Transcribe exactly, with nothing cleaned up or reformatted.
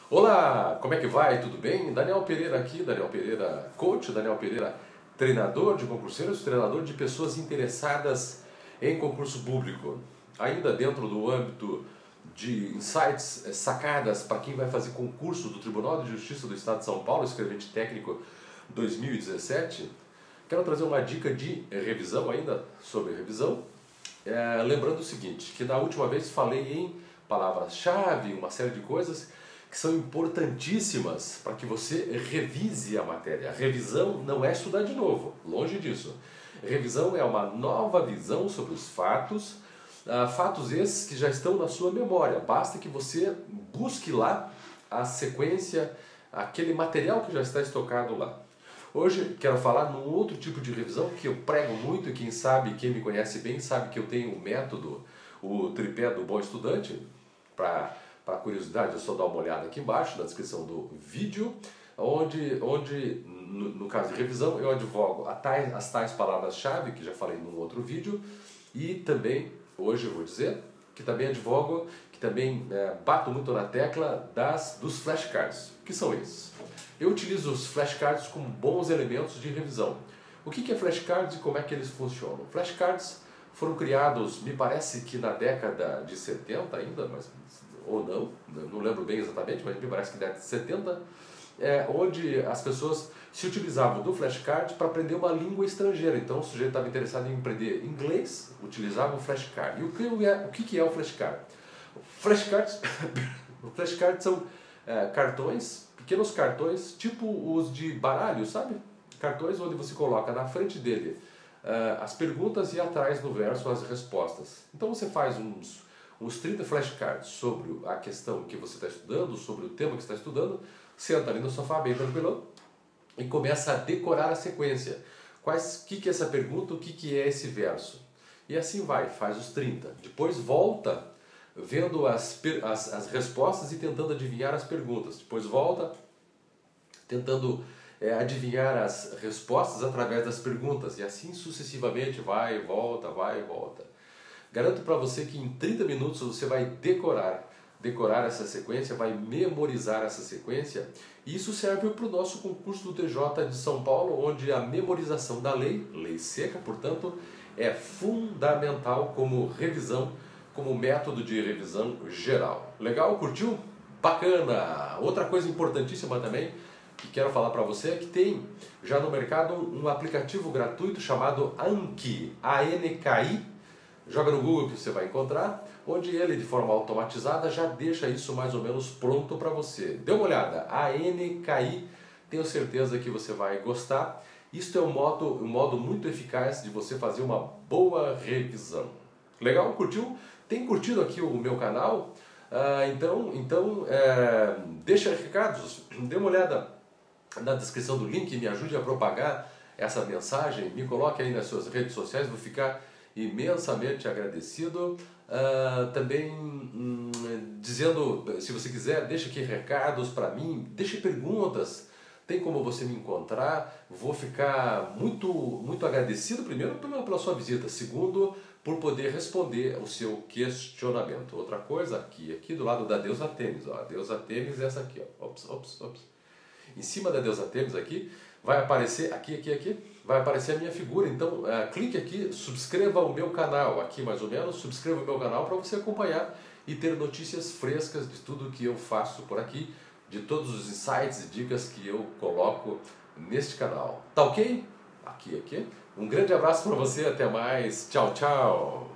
Olá, como é que vai? Tudo bem? Daniel Pereira aqui, Daniel Pereira coach, Daniel Pereira treinador de concurseiros, treinador de pessoas interessadas em concurso público. Ainda dentro do âmbito de insights, sacadas para quem vai fazer concurso do Tribunal de Justiça do Estado de São Paulo, escrevente técnico dois mil e dezessete, quero trazer uma dica de revisão ainda sobre revisão. É, lembrando o seguinte, que na última vez falei em palavras-chave, uma série de coisas que são importantíssimas para que você revise a matéria. A revisão não é estudar de novo, longe disso. Revisão é uma nova visão sobre os fatos, uh, fatos esses que já estão na sua memória. Basta que você busque lá a sequência, aquele material que já está estocado lá. Hoje quero falar num outro tipo de revisão que eu prego muito, e quem sabe, quem me conhece bem, sabe que eu tenho um método, o tripé do bom estudante. Para curiosidade, é só dar uma olhada aqui embaixo, na descrição do vídeo, onde, onde no, no caso de revisão, eu advogo a tais, as tais palavras-chave, que já falei num outro vídeo, e também, hoje eu vou dizer, que também advogo, que também é, bato muito na tecla das, dos flashcards. Que são esses? Eu utilizo os flashcards como bons elementos de revisão. O que é flashcards e como é que eles funcionam? Flashcards foram criados, me parece que na década de setenta ainda, mas, ou não, não lembro bem exatamente, mas me parece que década de setenta, é, onde as pessoas se utilizavam do flashcard para aprender uma língua estrangeira. Então o sujeito estava interessado em aprender inglês, utilizava o flashcard. E o que é o, que é o flashcard? Flashcards, flashcards são é, cartões, pequenos cartões, tipo os de baralho, sabe? Cartões onde você coloca na frente dele uh, as perguntas e atrás no verso as respostas. Então você faz uns, uns trinta flashcards sobre a questão que você está estudando, sobre o tema que você está estudando, senta ali no sofá bem tranquilo e começa a decorar a sequência. Quais, o que, que é essa pergunta, o que, que é esse verso? E assim vai, faz os trinta. Depois volta vendo as, as, as respostas e tentando adivinhar as perguntas. Depois volta tentando é, adivinhar as respostas através das perguntas. E assim sucessivamente, vai, volta, vai, volta. Garanto para você que em trinta minutos você vai decorar, decorar essa sequência, vai memorizar essa sequência. E isso serve para o nosso concurso do T J de São Paulo, onde a memorização da lei, lei seca, portanto, é fundamental como revisão, como método de revisão geral. Legal? Curtiu? Bacana! Outra coisa importantíssima também que quero falar para você é que tem já no mercado um aplicativo gratuito chamado Anki, A N K I. Joga no Google que você vai encontrar, onde ele de forma automatizada já deixa isso mais ou menos pronto para você. Dê uma olhada, A N K I, tenho certeza que você vai gostar. Isto é um modo, um modo muito eficaz de você fazer uma boa revisão. Legal? Curtiu? Tem curtido aqui o meu canal? Ah, então, então é, deixa recados, dê uma olhada na descrição do link, me ajude a propagar essa mensagem, me coloque aí nas suas redes sociais, vou ficar imensamente agradecido. Uh, também hum, dizendo, se você quiser, deixa aqui recados para mim, deixe perguntas, tem como você me encontrar, vou ficar muito, muito agradecido, primeiro pela, pela sua visita, segundo, por poder responder o seu questionamento. Outra coisa, aqui, aqui do lado da deusa Tênis, ó, a deusa Tênis é essa aqui, ó, ops, ops, ops. Em cima da deusa Tênis aqui, vai aparecer, aqui, aqui, aqui, vai aparecer a minha figura. Então, uh, clique aqui, subscreva o meu canal, aqui mais ou menos, subscreva o meu canal para você acompanhar e ter notícias frescas de tudo que eu faço por aqui, de todos os insights e dicas que eu coloco neste canal. Tá ok? Aqui, aqui. Um grande abraço para você, até mais. Tchau, tchau.